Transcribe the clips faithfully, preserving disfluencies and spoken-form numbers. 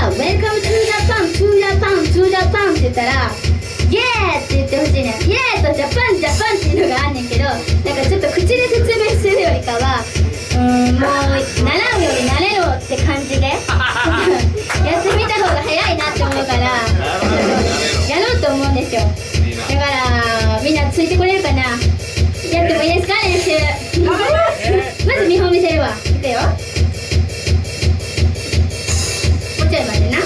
「Welcome to Japan to Japan to Japan」って言ったら「イエー!」って言ってほしいねん。イエーとジャパンジャパンっていうのがあんねんけど、なんかちょっと口で説明するよりかはうーんもう習うより慣れろって感じでやってみた方が早いなって思うからやろうと思うんですよ。だからみんなついてこれるかな。やってもいいですか、練習まず見本見せるわ。いくよ、もうちょい待ってな。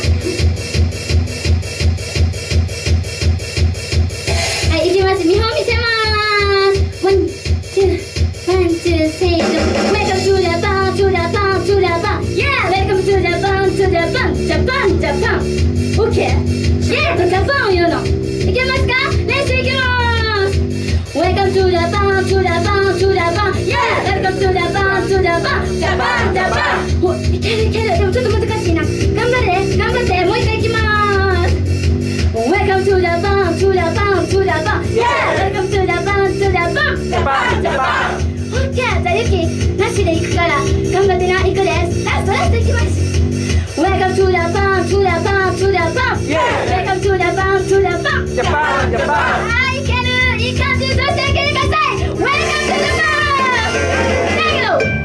はい、いきます。見本見せまーす。ワン、ツー、ワン、ツー、セイド。Welcome to Japan, to Japan, to Japan. Yeah, welcome to Japan, to Japan, Japan, Japan. OK。Yeah とジャパンを言うの。いけますか？練習いきまーす。Welcome to Japan, to Japan, to Japan. Yeah, welcome to Japan, to Japan, Japan, Japan. お、いけるいける。でもちょっと難しいな。頑張れ、頑張って。もう一回いきまーす。Welcome to Japan, to Japan, to Japan. Yeah, welcome to Japan, to Japan, Japan, Japan. OK。じゃあユキなしで行くから頑張ってな。行くです。ラストラスト行きます。Welcome to Japan, to Japan, to Japan. Yeah, welcome to Japan, to Japan, Japan, Japan. はい、いける。いい感じ。そしていけてください。Welcome to Japan. Thank you.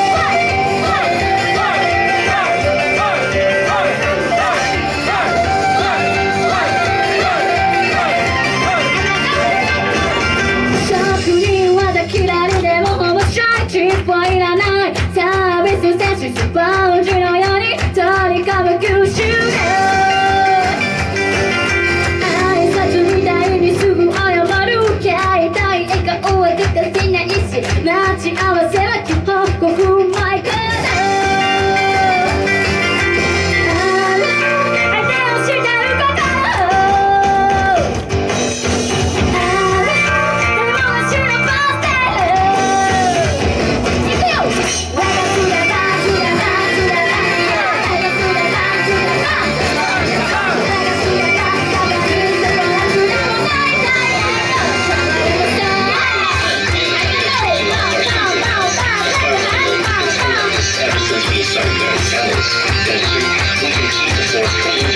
職人技嫌いでも面白いチップはいらない。サービス精神スポンジのように取り込む吸収で挨拶みたいにすぐ謝る。携帯笑顔は欠かせないし、待ち合わせは基本ごふんまえから。 Ever since we started our channels, we can see the fourth coming